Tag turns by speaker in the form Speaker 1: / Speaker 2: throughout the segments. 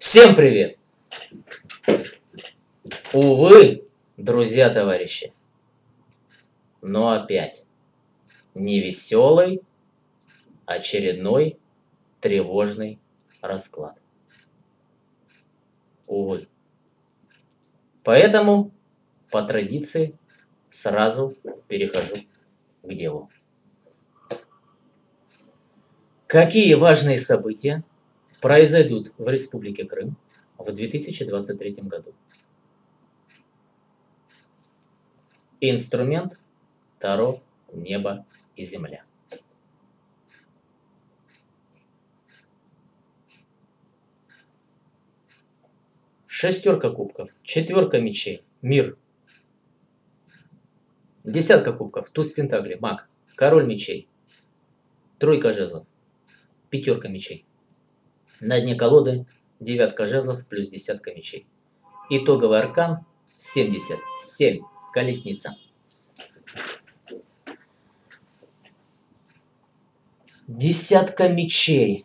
Speaker 1: Всем привет! Увы, друзья, товарищи, но опять невеселый, очередной тревожный расклад. Увы. Поэтому, по традиции, сразу перехожу к делу. Какие важные события произойдут в Республике Крым в 2023 году? Инструмент Таро, небо и земля. Шестерка кубков, четверка мечей, мир. Десятка кубков, туз пентаклей, маг, король мечей, тройка жезлов, пятерка мечей. На дне колоды девятка жезлов плюс десятка мечей. Итоговый аркан 77, колесница. Десятка мечей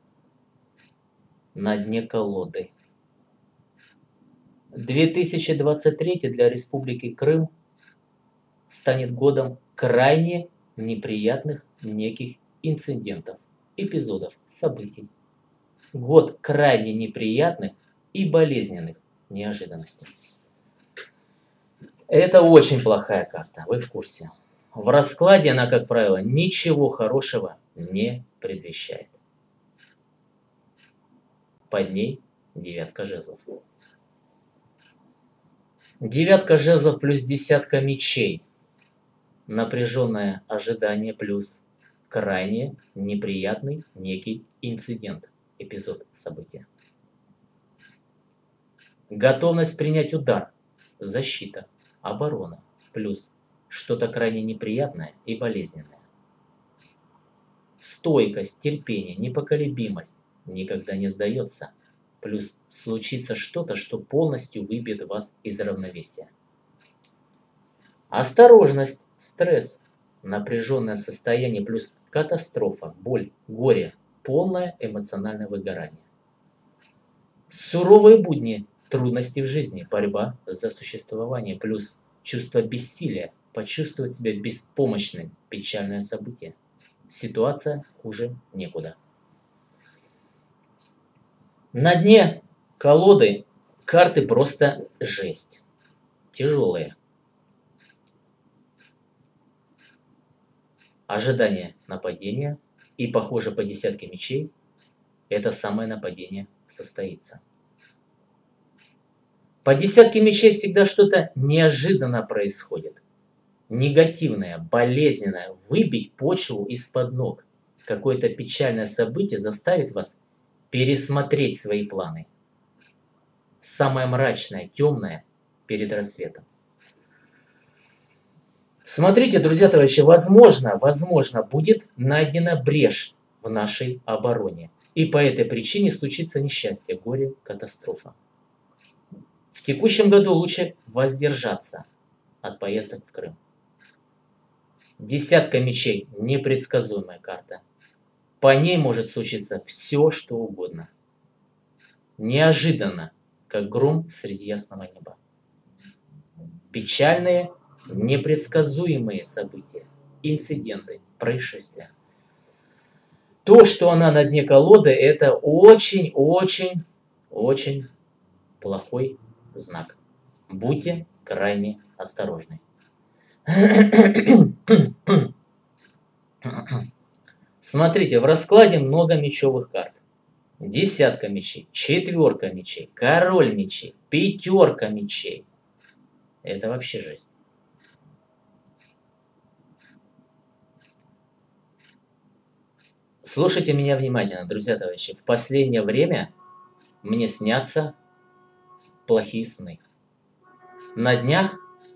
Speaker 1: на дне колоды. 2023 для Республики Крым станет годом крайне неприятных неких инцидентов, эпизодов, событий. Год крайне неприятных и болезненных неожиданностей. Это очень плохая карта, вы в курсе. В раскладе она, как правило, ничего хорошего не предвещает. Под ней девятка жезлов. Девятка жезлов плюс десятка мечей. Напряженное ожидание плюс крайне неприятный некий инцидент, эпизод, события. Готовность принять удар, защита, оборона, плюс что-то крайне неприятное и болезненное. Стойкость, терпение, непоколебимость, никогда не сдается. Плюс случится что-то, что полностью выбьет вас из равновесия. Осторожность, стресс, напряженное состояние плюс катастрофа, боль, горе, полное эмоциональное выгорание. Суровые будни, трудности в жизни, борьба за существование плюс чувство бессилия, почувствовать себя беспомощным, печальное событие. Ситуация хуже некуда. На дне колоды карты просто жесть. Тяжелые. Ожидание нападения. И, похоже, по десятке мечей это самое нападение состоится. По десятке мечей всегда что-то неожиданно происходит. Негативное, болезненное. Выбить почву из-под ног. Какое-то печальное событие заставит вас пересмотреть свои планы. Самое мрачное, темное перед рассветом. Смотрите, друзья, товарищи, возможно, будет найдена брешь в нашей обороне. И по этой причине случится несчастье, горе, катастрофа. В текущем году лучше воздержаться от поездок в Крым. Десятка мечей – непредсказуемая карта. По ней может случиться все, что угодно. Неожиданно, как гром среди ясного неба. Печальные, непредсказуемые события, инциденты, происшествия. То, что она на дне колоды, это очень плохой знак. Будьте крайне осторожны. Смотрите, в раскладе много мечевых карт. Десятка мечей, четверка мечей, король мечей, пятерка мечей. Это вообще жесть. Слушайте меня внимательно, друзья, товарищи. В последнее время мне снятся плохие сны. На днях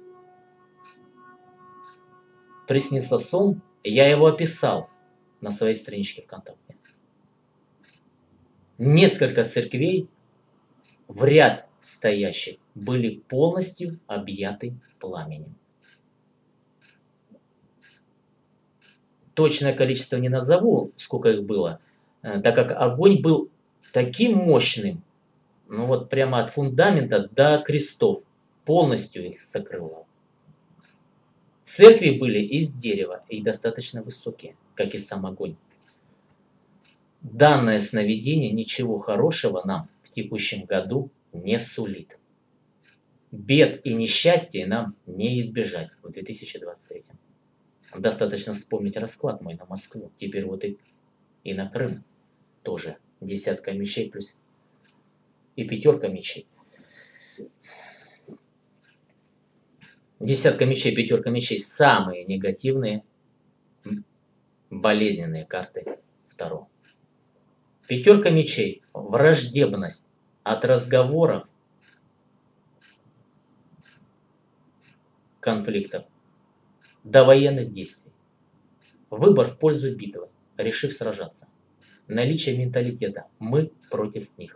Speaker 1: приснился сон, я его описал на своей страничке ВКонтакте. Несколько церквей в ряд стоящих были полностью объяты пламенем. Точное количество не назову, сколько их было, так как огонь был таким мощным, Ну вот прямо от фундамента до крестов. Полностью их закрывал. Церкви были из дерева и достаточно высокие, как и сам огонь. Данное сновидение ничего хорошего нам в текущем году не сулит. Бед и несчастья нам не избежать в 2023. Достаточно вспомнить расклад мой на Москву. Теперь вот и на Крым тоже. Десятка мечей плюс и пятерка мечей. Десятка мечей, пятерка мечей – самые негативные, болезненные карты второго. Пятерка мечей – враждебность от разговоров, конфликтов до военных действий. Выбор в пользу битвы, решив сражаться. Наличие менталитета «мы против них».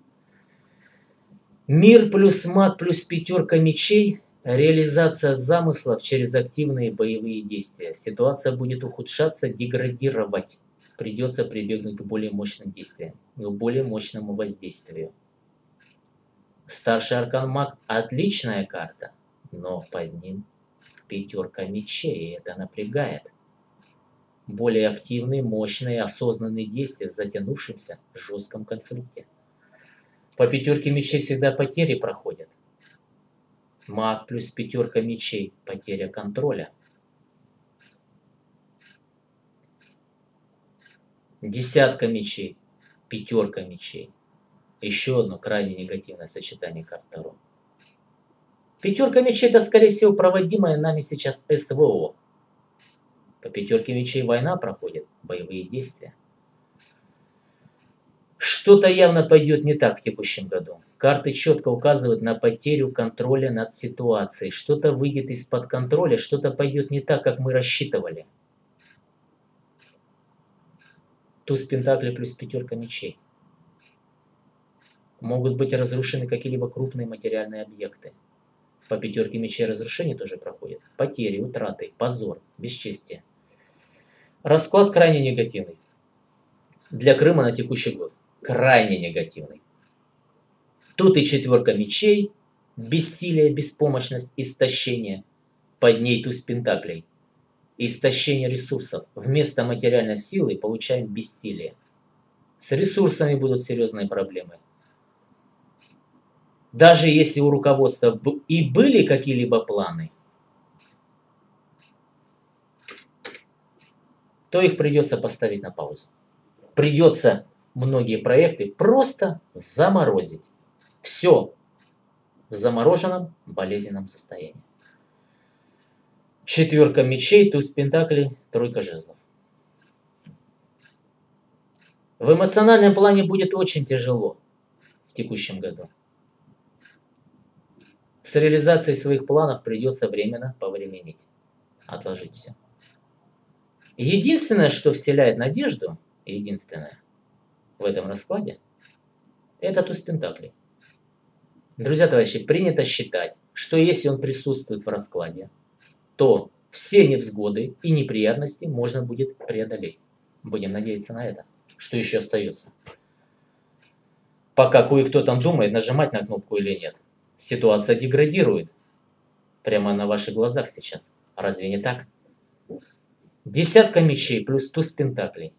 Speaker 1: Мир плюс маг плюс пятерка мечей – реализация замыслов через активные боевые действия. Ситуация будет ухудшаться, деградировать. Придется прибегнуть к более мощным действиям, к более мощному воздействию. Старший аркан маг – отличная карта, но под ним пятерка мечей, и это напрягает. Более активные, мощные, осознанные действия в затянувшемся жестком конфликте. По пятерке мечей всегда потери проходят. Маг плюс пятерка мечей – потеря контроля. Десятка мечей, пятерка мечей. Еще одно крайне негативное сочетание карт Таро. Пятерка мечей – это, скорее всего, проводимое нами сейчас СВО. По пятерке мечей война проходит, боевые действия. Что-то явно пойдет не так в текущем году. Карты четко указывают на потерю контроля над ситуацией. Что-то выйдет из-под контроля, что-то пойдет не так, как мы рассчитывали. Туз пентаклей плюс пятерка мечей. Могут быть разрушены какие-либо крупные материальные объекты. По пятерке мечей разрушения тоже проходят. Потери, утраты, позор, бесчестие. Расклад крайне негативный. Для Крыма на текущий год. Крайне негативный. Тут и четверка мечей, бессилие, беспомощность, истощение. Под ней туз пентаклей. Истощение ресурсов. Вместо материальной силы получаем бессилие. С ресурсами будут серьезные проблемы. Даже если у руководства и были какие-либо планы, то их придется поставить на паузу. Придется многие проекты просто заморозить. Все в замороженном болезненном состоянии. Четверка мечей, туз пентаклей, тройка жезлов. В эмоциональном плане будет очень тяжело в текущем году. С реализацией своих планов придется временно повременить. Отложить все. Единственное, что вселяет надежду, единственное в этом раскладе, это туз пентаклей. Друзья, товарищи, принято считать, что если он присутствует в раскладе, то все невзгоды и неприятности можно будет преодолеть. Будем надеяться на это. Что еще остается? Пока кое-кто там думает, нажимать на кнопку или нет. Ситуация деградирует. Прямо на ваших глазах сейчас. Разве не так? Десятка мечей плюс туз пентаклей.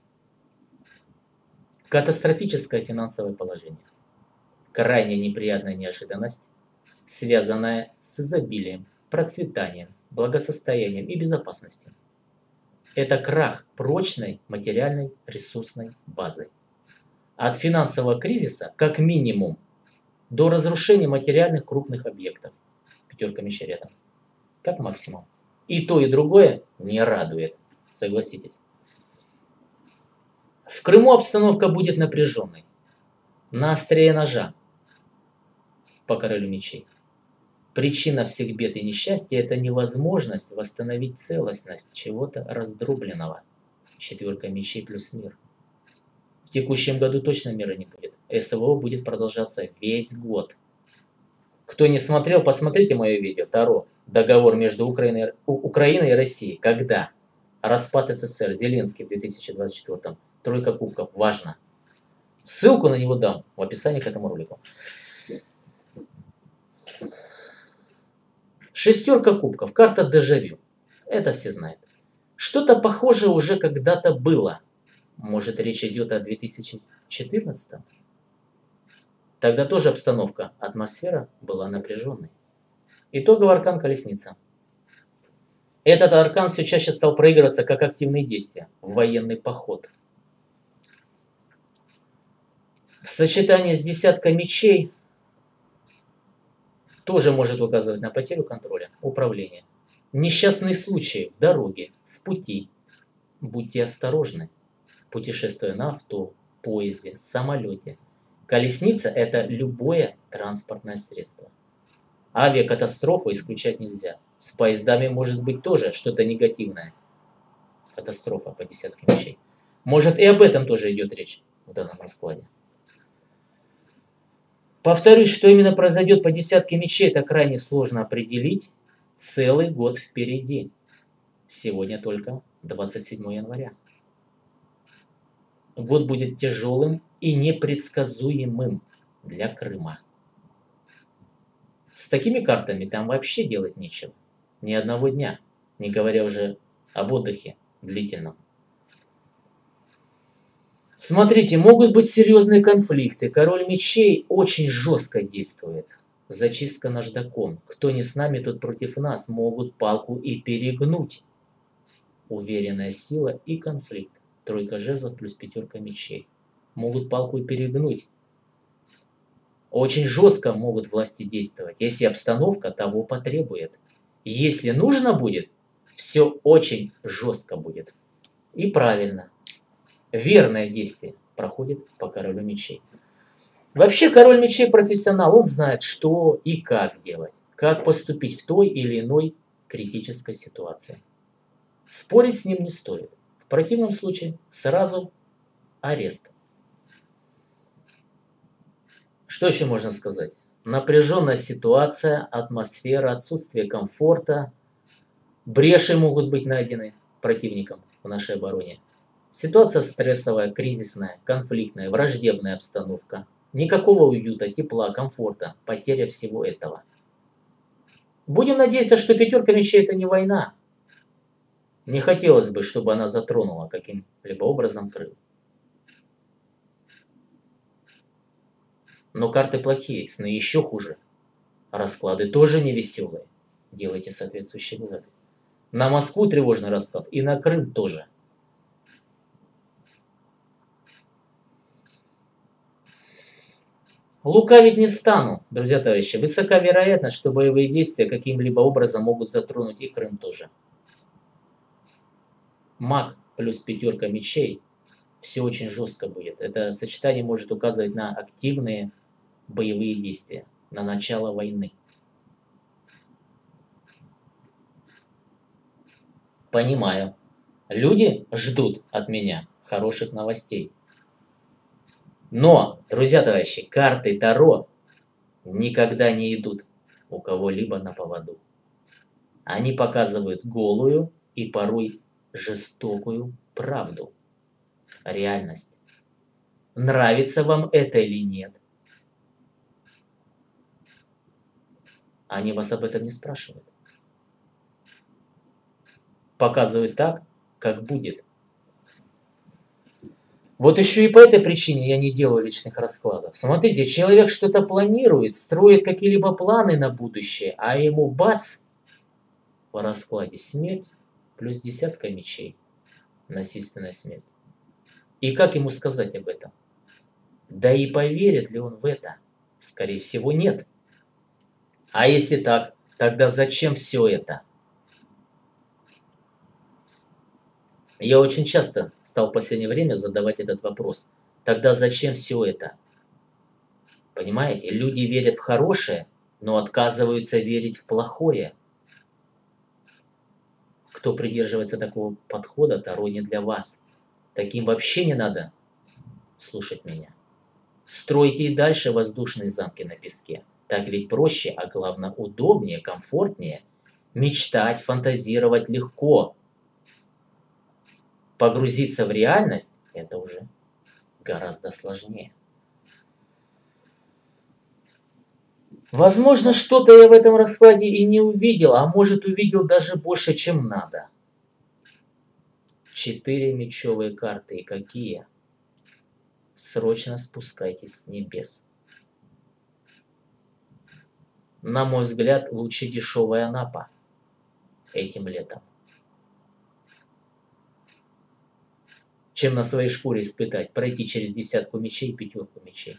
Speaker 1: Катастрофическое финансовое положение. Крайне неприятная неожиданность, связанная с изобилием, процветанием, благосостоянием и безопасностью. Это крах прочной материальной ресурсной базы. От финансового кризиса, как минимум, до разрушения материальных крупных объектов. Пятерка мечей рядом. Как максимум. И то, и другое не радует. Согласитесь. В Крыму обстановка будет напряженной. На острие ножа. По королю мечей. Причина всех бед и несчастья – это невозможность восстановить целостность чего-то раздробленного. Четверка мечей плюс мир. В текущем году точно мира не будет. СВО будет продолжаться весь год. Кто не смотрел, посмотрите мое видео Таро. Договор между Украиной и Россией. Когда? Распад СССР. Зеленский в 2024. Тройка кубков. Важно. Ссылку на него дам в описании к этому ролику. Шестерка кубков. Карта дежавю. Это все знают. Что-то похожее уже когда-то было. Может, речь идет о 2014? Тогда тоже обстановка, атмосфера была напряженной. Итоговый аркан колесница. Этот аркан все чаще стал проигрываться как активные действия, военный поход. В сочетании с десяткой мечей тоже может указывать на потерю контроля, управления. Несчастные случаи в дороге, в пути. Будьте осторожны, путешествуя на авто, поезде, самолете. Колесница – это любое транспортное средство. Авиакатастрофу исключать нельзя. С поездами может быть тоже что-то негативное. Катастрофа по десятке мечей. Может, и об этом тоже идет речь в данном раскладе. Повторюсь, что именно произойдет по десятке мечей, это крайне сложно определить. Целый год впереди. Сегодня только 27 января. Год будет тяжелым и непредсказуемым для Крыма. С такими картами там вообще делать нечего. Ни одного дня, не говоря уже об отдыхе длительном. Смотрите, могут быть серьезные конфликты. Король мечей очень жестко действует. Зачистка наждаком. Кто не с нами, тот против нас. Могут палку и перегнуть. Уверенная сила и конфликт. Тройка жезлов плюс пятерка мечей. Могут палку и перегнуть. Очень жестко могут власти действовать, если обстановка того потребует. Если нужно будет, все очень жестко будет. И правильно. Верное действие проходит по королю мечей. Вообще король мечей профессионал, он знает, что и как делать, как поступить в той или иной критической ситуации. Спорить с ним не стоит. В противном случае сразу арест. Что еще можно сказать? Напряженная ситуация, атмосфера, отсутствие комфорта. Бреши могут быть найдены противником в нашей обороне. Ситуация стрессовая, кризисная, конфликтная, враждебная обстановка. Никакого уюта, тепла, комфорта, потеря всего этого. Будем надеяться, что пятерка мечей это не война. Не хотелось бы, чтобы она затронула каким-либо образом Крым. Но карты плохие, сны еще хуже. Расклады тоже не веселые. Делайте соответствующие выводы. На Москву тревожный расклад и на Крым тоже. Лукавить не стану, друзья товарищи. Высока вероятность, что боевые действия каким-либо образом могут затронуть и Крым тоже. Маг плюс пятерка мечей. Все очень жестко будет. Это сочетание может указывать на активные боевые действия, на начало войны. Понимаю. Люди ждут от меня хороших новостей. Но, друзья товарищи, карты Таро никогда не идут у кого-либо на поводу. Они показывают голую и порой жестокую правду. Реальность. Нравится вам это или нет? Они вас об этом не спрашивают. Показывают так, как будет. Вот еще и по этой причине я не делаю личных раскладов. Смотрите, человек что-то планирует, строит какие-либо планы на будущее, а ему бац, по раскладе смерть плюс десятка мечей. Насильственная смерть. И как ему сказать об этом? Да и поверит ли он в это? Скорее всего, нет. А если так, тогда зачем все это? Я очень часто стал в последнее время задавать этот вопрос. Тогда зачем все это? Понимаете, люди верят в хорошее, но отказываются верить в плохое. Кто придерживается такого подхода, Таро не для вас. Таким вообще не надо слушать меня. Стройте и дальше воздушные замки на песке. Так ведь проще, а главное удобнее, комфортнее. Мечтать, фантазировать легко. Погрузиться в реальность – это уже гораздо сложнее. Возможно, что-то я в этом раскладе и не увидел, а может увидел даже больше, чем надо. 4 мечевые карты. И какие? Срочно спускайтесь с небес. На мой взгляд, лучше дешевая Анапа этим летом, чем на своей шкуре испытать, пройти через 10 мечей и 5 мечей.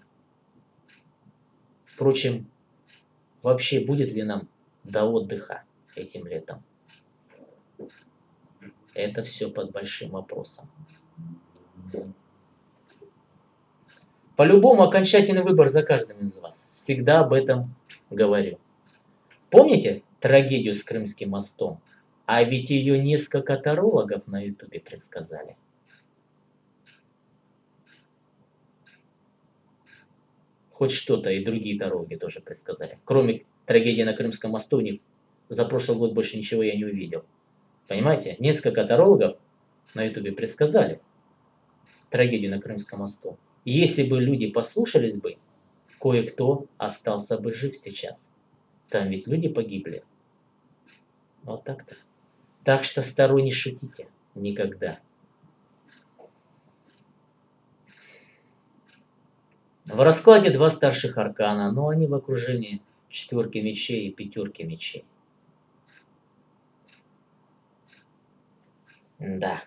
Speaker 1: Впрочем, вообще будет ли нам до отдыха этим летом? Это все под большим вопросом. По-любому окончательный выбор за каждым из вас. Всегда об этом говорю. Помните трагедию с Крымским мостом? А ведь ее несколько тарологов на ютубе предсказали. Хоть что-то и другие тарологи тоже предсказали. Кроме трагедии на Крымском мосту, у них за прошлый год больше ничего я не увидел. Понимаете? Несколько тарологов на ютубе предсказали трагедию на Крымском мосту. Если бы люди послушались бы, кое-кто остался бы жив сейчас. Там ведь люди погибли. Вот так-то. Так что с Таро не шутите. Никогда. В раскладе 2 старших аркана, но они в окружении 4 мечей и 5 мечей. Да.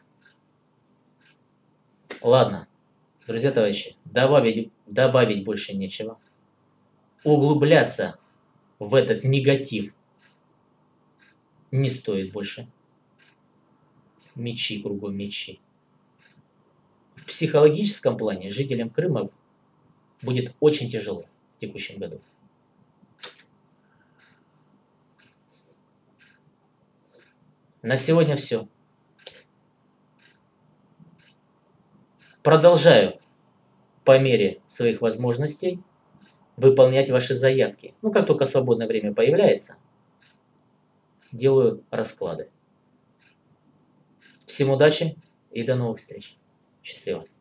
Speaker 1: Ладно, друзья, товарищи, добавить больше нечего. Углубляться в этот негатив не стоит больше. Мечи кругом, мечи. В психологическом плане жителям Крыма будет очень тяжело в текущем году. На сегодня все. Продолжаю по мере своих возможностей выполнять ваши заявки. Ну, как только свободное время появляется, делаю расклады. Всем удачи и до новых встреч. Счастливо.